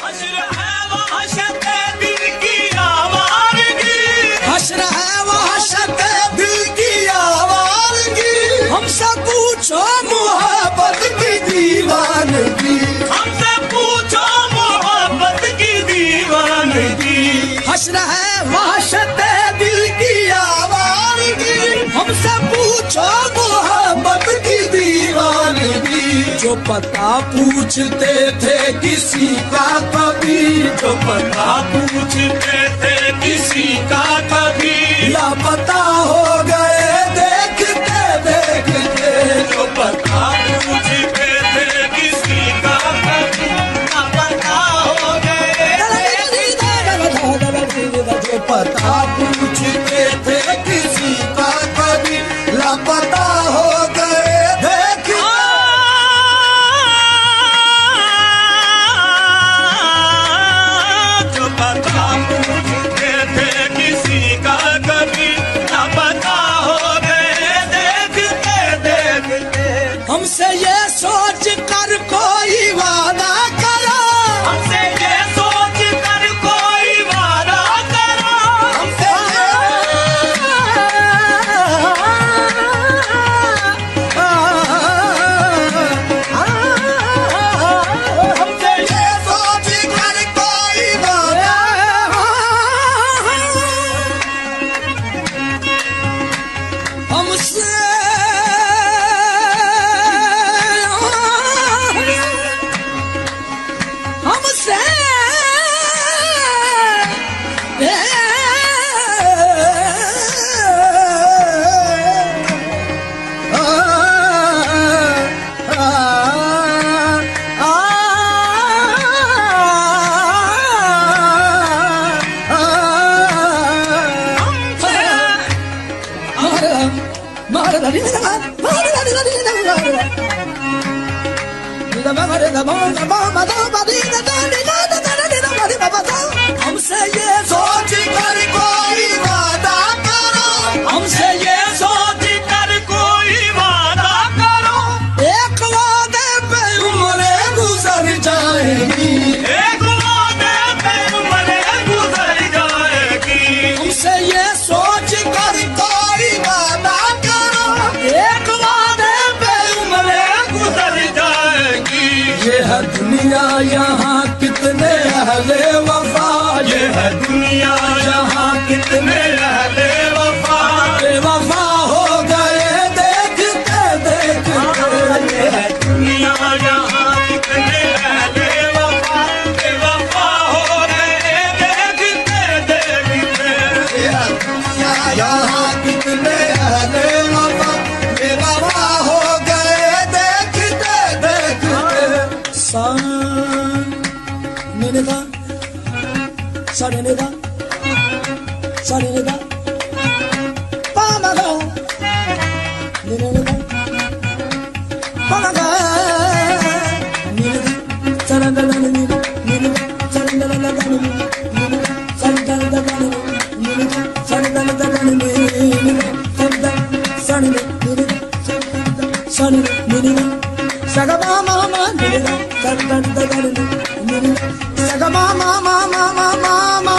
हश्र है वहशत दिल की आवारगी, हश्र है वहशत दिल की आवारगी, हमसे पूछो मोहब्बत की दीवानगी, हमसे पूछो मोहब्बत की दीवानगी। हश्र है वहशत दिल की आवारगी, हमसे पूछो मोहब्बत की दीवानगी। जो पता पूछते थे किसी का कभी, जो पता पूछते थे किसी का कभी, लापता हो गए देखते देखते। जो पता पूछते थे किसी का कभी, लापता हो गए। जो पता पूछते थे किसी का कभी, लापता हो गए देखते। जो पता पूछते थे किसी का कभी, लापता हो गए देखते देखते। हमसे ये सोच कर कोई वादा करो, हमसे ये सोच कर कोई वादा करो, हमसे हमसे ये सोच कर कोई वादा, हमसे हमसे हमसे ये सोच कर कोई वादा करो, हमसे ये सोच कर कोई वादा करो, एक वादे पे उम्रें गुजर जाएगी, एक वादे पे उम्रें गुजर जाएगी। हमसे ये सोच कर कोई वादा करो, एक वादे पे उम्रें गुजर जाएगी। ये है दुनिया यहाँ कितने अहले वफा, ये है दुनिया यहाँ कितने अहले वफा, बेवफा हो गए देखते देखते। ये है दुनिया यहाँ कितने अहले वफा, बेवफा हो गए देखते देखते। ये है दुनिया यहाँ कितने अहले वफा, बेवफा हो गए देखते देखते। निदा सारे निदा सारे Nida पामागा Nida पामागा Nida सरंदला Nida Nida सरंदला Nida Nida सरंदला Nida सरंदला Nida sagama mama nida सरंदला Nida sagama mama mama mama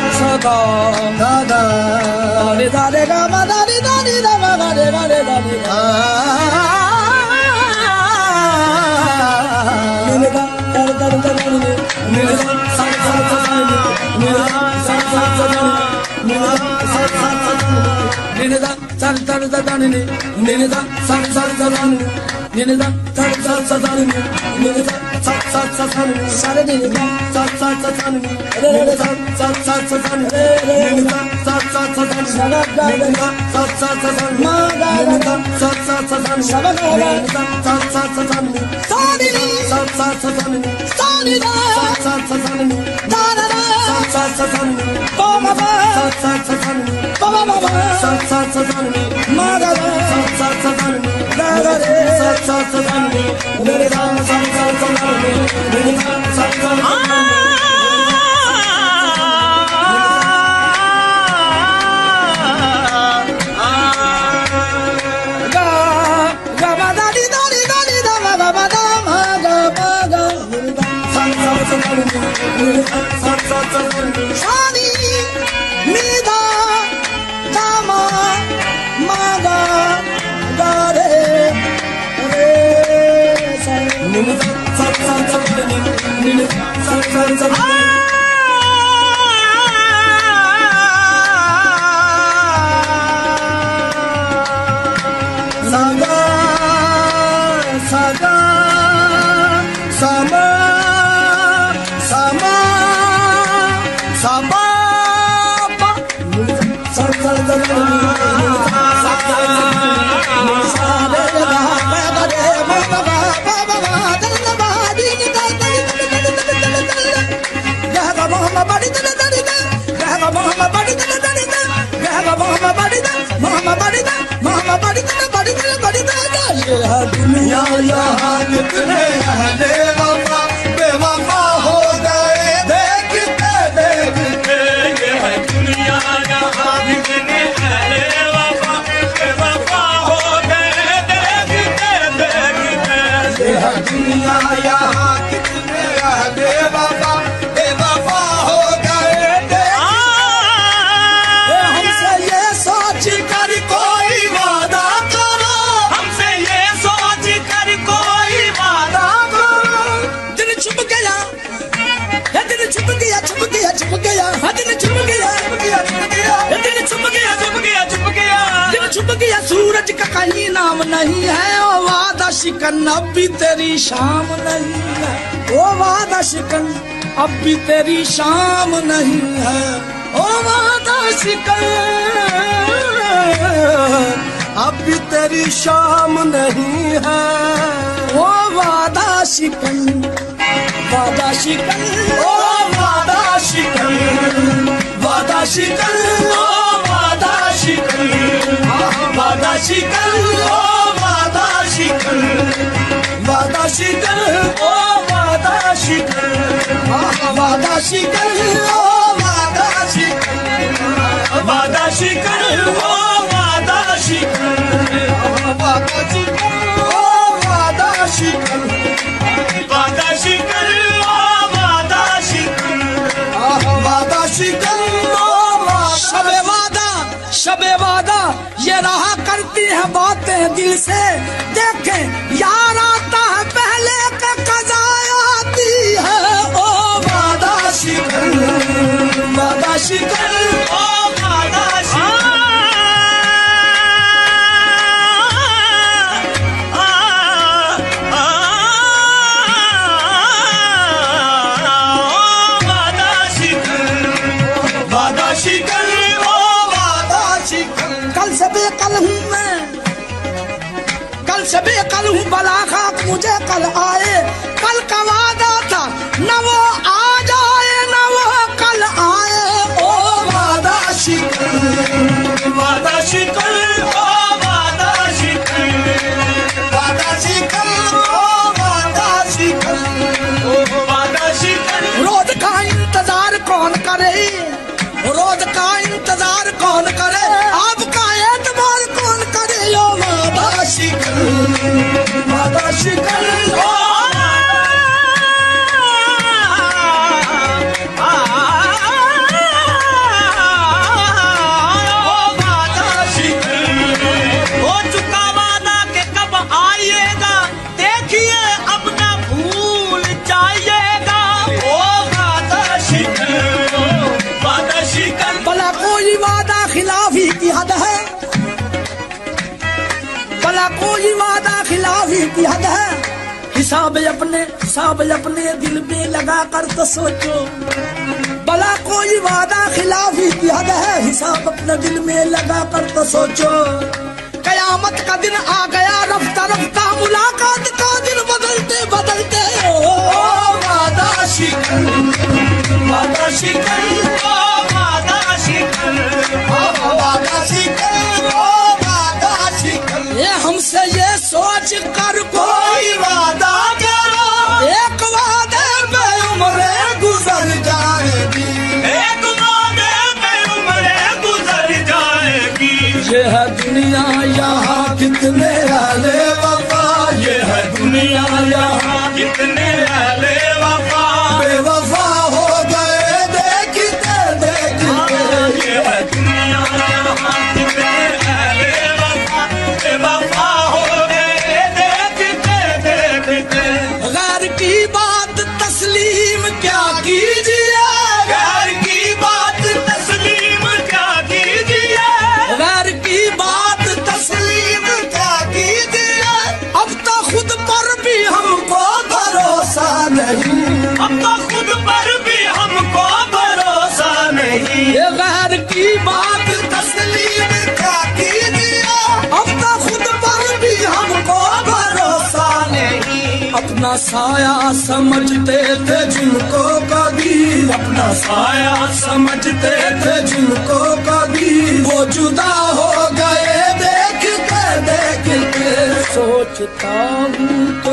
da da da da da da da da da da da da da da sar sar sar ni ni da sar sar sar ni ni da sar sar sar ni ni da sar sar sar ni sar ni da sar sar sar ni ni da sar sar sar ni ni da sar sar sar ni sar sar sar ma da da sar sar sar ni sar sar sar ni sar ni sar sar sar ni sar ni da sar sar sar ni da da sar sar sar ni ba ba ba sar sar sar ni ba ba ba sar sar sar ni ma da da sar sar sar ni da da sar sar sar ni ni da sar sar sar ni ni da sar sar sar ni Shani, Nida, Dama, Maga, Gare, Re, Sa, Nida, Sa, Sa, Sa, Nida, Sa, Sa, Sa, Saga, Saga, Sama. दुनिया यहाँ कितने अहले वफा बेवफा हो गए देखते देखते ये है दुनिया यहाँ कितने अहले वफा बेवफा हो गए देखते देखते ये है दुनिया यहाँ कितने अहले वफा बेवफा हो गए हमसे ये सोच कर कोई वादा करो हमसे ये सोच कर कोई वादा दिल छुप गया दिल छुप गया छुप गया छुप गया दिल छुप गया छुप गया छुप गया दिल छुप गया छुप गया छुप गया दिल छुप गया सूरज का कहीं नाम नहीं है ओ वादा शिकन अब भी तेरी शाम नहीं है ओ वादा शिकन अब भी तेरी शाम नहीं है ओ वादा शिकन अब भी तेरी शाम नहीं है ओ वादा शिकन वादा शिकन ओ वादा शिकन वादा शिकन ओ वादा शिकन वादा शिकन ओ वादा शिकन वादा शिकन ओ वादा शिकन वादा शिकन ओ वादा शिकन वादा शिकर हो वादा शिकर वादा शिकन ओ वादा शिकन वादा शिकर हो वादा शिकर वादा शिकन ओ शबे वादा शबे वादा ये रहा करती है बातें दिल से देखें यार आता है पहले के कज़ा आती है ओ वादा शिकन वादा शिकन ओ वादा शिकर वादा शिकर हो वादा शिकर कल से बेकल हूँ मैं कल से बेकल हूँ बला खाक मुझे कल आए कल का वादा था न वो आज आए न वो कल आए ओ वादा शिकन वादा शिकर हो वादा शिकर वादा शिकन ओ वादा शिकन वादा शिकर रोज का इंतजार कौन करे रोज का इंतजार कौन करे आपका एतबार कौन करे यो वादा शिकन वादा शिकन ओ वादा शिकर हो चुका वादा के कब आइएगा देखिए अब ना भूल जाइएगा ओ वादा शिकर भला कोई वादा खिलाफी की हद है की हद है। हिसाब अपने दिल में लगा कर तो सोचो, भला कोई वादा खिलाफी की हद है। हिसाब अपने दिल में लगा कर तो सोचो, कयामत का दिन आ गया रफ्ता रफ्ता, मुलाकात का दिन बदलते बदलते वादा शिकन, वादा शिकन, वादा शिकन, वादा शिकन, वादा शिकन। ये हमसे ये सोच कर कोई वादा करो, एक वादे में उम्रें गुजर जाएगी, एक वादे में उम्रें गुजर जाएगी। ये है दुनिया यहाँ कितने आले वफा, ये है दुनिया यहाँ कितने अहले वफा, बेवफा हो गए देखते देखते। ये है दुनिया यहाँ कितने अहले वफा, बेवफा हो गए देखते देखते। गैर की बात तस्लीम क्या कीजिए, गैर की बात तस्लीम क्या कीजिए, गैर की बात तस्लीम क्या कीजिए। अब तो खुद पर भी हमको भरोसा नहीं, अब तो खुद पर भी हमको भरोसा नहीं। ये गैर की बात तस्लीम क्या कीजिए, अब तो खुद पर भी हमको भरोसा नहीं। अपना साया समझते थे जिनको कभी, अपना साया समझते थे जिनको कभी, वो जुदा हो गए देखते देखते। सोचता हूँ तो